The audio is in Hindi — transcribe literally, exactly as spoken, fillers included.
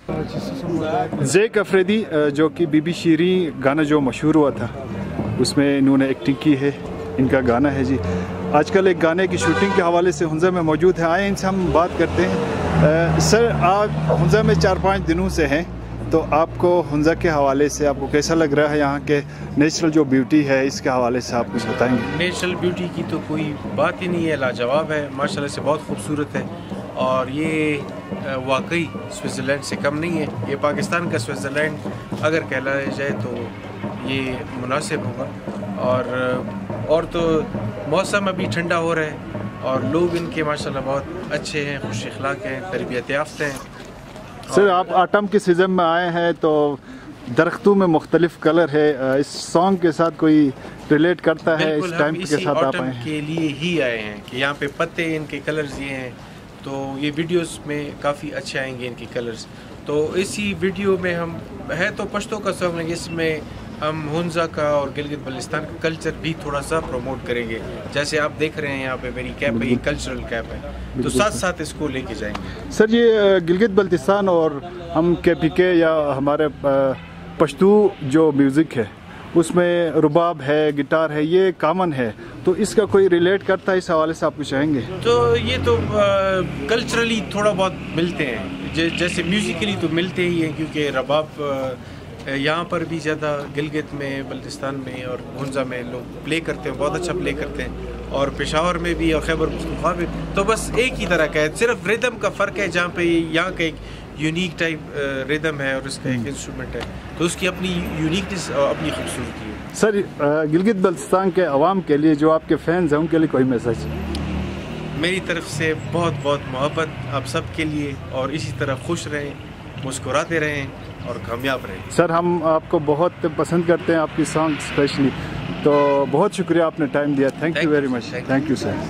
ज़ेक अफरीदी जो कि बीबी शीरी गाना जो मशहूर हुआ था उसमें इन्होंने एक्टिंग की है, इनका गाना है जी। आजकल एक गाने की शूटिंग के हवाले से हुंज़ा में मौजूद है, आए इनसे हम बात करते हैं। आ, सर आप हुंज़ा में चार पाँच दिनों से हैं, तो आपको हुंज़ा के हवाले से आपको कैसा लग रहा है? यहाँ के नेचुरल जो ब्यूटी है इसके हवाले से आप कुछ बताएंगे? नेचुरल ब्यूटी की तो कोई बात ही नहीं है, लाजवाब है, माशाल्लाह से बहुत खूबसूरत है। और ये वाकई स्विट्ज़रलैंड से कम नहीं है, ये पाकिस्तान का स्विट्ज़रलैंड अगर कहलाया जाए तो ये मुनासिब होगा। और और तो मौसम अभी ठंडा हो रहा है और लोग इनके माशाल्लाह बहुत अच्छे हैं, खुश अखलाक हैं, तरबियत याफ्ता हैं। सर आप आटम के सीज़न में आए हैं तो दरख्तों में मुख्तलिफ कलर है, इस सॉन्ग के साथ कोई रिलेट करता है? इस टाइम के साथ आप आए हैं के लिए ही आए हैं कि यहाँ पे पत्ते इनके कलर्स ये हैं, तो ये वीडियोस में काफ़ी अच्छे आएंगे इनके कलर्स। तो इसी वीडियो में हम है तो पश्तो का सॉन्ग है, इसमें हम हुंज़ा का और गिलगित बल्तिस्तान का कल्चर भी थोड़ा सा प्रमोट करेंगे। जैसे आप देख रहे हैं यहाँ पे मेरी कैप है, ये कल्चरल कैप है, तो साथ साथ इसको लेके जाएंगे। सर ये गिलगित बल्तिस्तान और हम के पी के या हमारे पश्तू जो म्यूज़िक है उसमें रुबाब है, गिटार है, ये कॉमन है, तो इसका कोई रिलेट करता है? इस हवाले से आप कुछ कहेंगे? तो ये तो कल्चरली थोड़ा बहुत मिलते हैं, जैसे म्यूज़िकली तो मिलते ही हैं, क्योंकि रबाब यहाँ पर भी ज़्यादा गिलगित में, बल्तिस्तान में और हुंज़ा में लोग प्ले करते हैं, बहुत अच्छा प्ले करते हैं, और पेशावर में भी और खैबर पख्तूनख्वा में। तो बस एक ही तरह का है, सिर्फ रिदम का फ़र्क है, जहाँ पे यहाँ का एक यूनिक टाइप रिदम है और इसका एक इंस्ट्रूमेंट है, तो उसकी अपनी यूनिकनेस और अपनी खूबसूरती है। सर गिलगित बल्तिस्तान के अवाम के लिए, जो आपके फैंस हैं, उनके लिए कोई मैसेज? मेरी तरफ से बहुत बहुत मोहब्बत आप सब के लिए, और इसी तरह खुश रहें, मुस्कुराते रहें और कामयाब रहें। सर हम आपको बहुत पसंद करते हैं, आपकी सॉन्ग स्पेशली, तो बहुत शुक्रिया आपने टाइम दिया। Thank you very much. Thank you sir.